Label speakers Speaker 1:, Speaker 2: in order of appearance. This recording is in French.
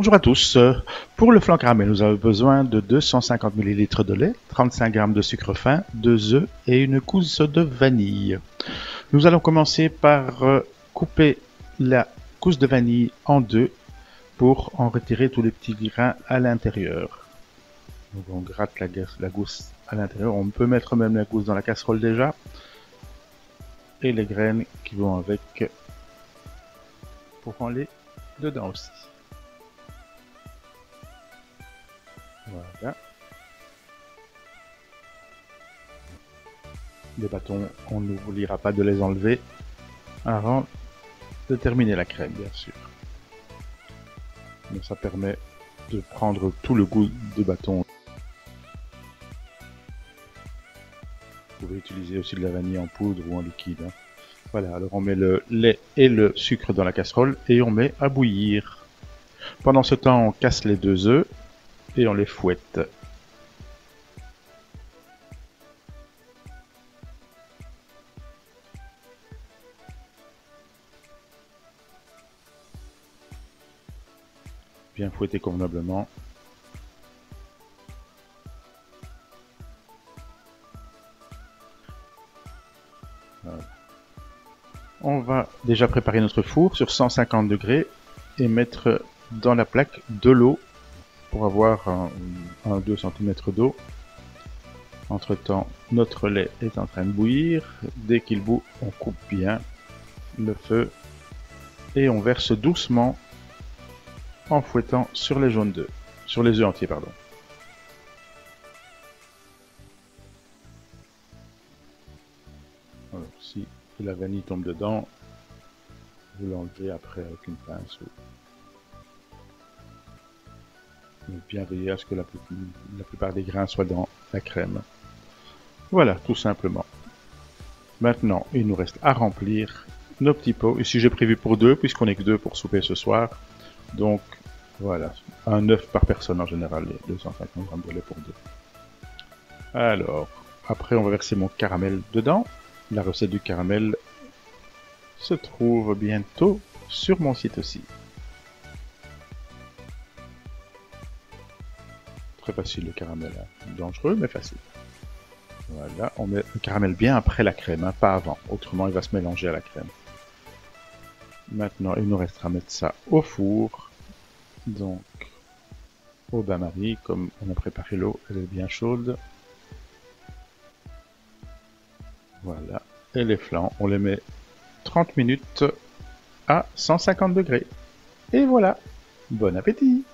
Speaker 1: Bonjour à tous. Pour le flan caramel, nous avons besoin de 250 ml de lait, 35 g de sucre fin, 2 œufs et une gousse de vanille. Nous allons commencer par couper la gousse de vanille en deux pour en retirer tous les petits grains à l'intérieur. Donc on gratte la gousse à l'intérieur. On peut mettre même la gousse dans la casserole déjà. Et les graines qui vont avec pour en les dedans aussi. Voilà. Les bâtons, on n'oubliera pas de les enlever avant de terminer la crème, bien sûr. Mais ça permet de prendre tout le goût du bâton. Vous pouvez utiliser aussi de la vanille en poudre ou en liquide. Voilà, alors on met le lait et le sucre dans la casserole et on met à bouillir. Pendant ce temps, on casse les 2 œufs et on les fouette. Bien fouetter convenablement. Voilà. On va déjà préparer notre four sur 150 degrés et mettre dans la plaque de l'eau pour avoir 1-2 cm d'eau. Entre temps, notre lait est en train de bouillir. Dès qu'il bout, on coupe bien le feu et on verse doucement en fouettant sur les jaunes d'œufs, sur les œufs entiers, pardon. Alors, si la vanille tombe dedans, vous l'enlevez après avec une pince. Donc bien veiller à ce que la plupart des grains soient dans la crème. Voilà, tout simplement. Maintenant, il nous reste à remplir nos petits pots. Ici, j'ai prévu pour 2, puisqu'on n'est que 2 pour souper ce soir. Donc, voilà, un œuf par personne en général, les 250 g de lait pour 2. Alors, après, on va verser mon caramel dedans. La recette du caramel se trouve bientôt sur mon site aussi. Très facile le caramel, hein. Dangereux mais facile. Voilà, on met le caramel bien après la crème, hein, pas avant, autrement il va se mélanger à la crème. Maintenant il nous restera à mettre ça au four, donc au bain-marie, comme on a préparé l'eau, elle est bien chaude. Voilà, et les flancs, on les met 30 minutes à 150 degrés. Et voilà, bon appétit!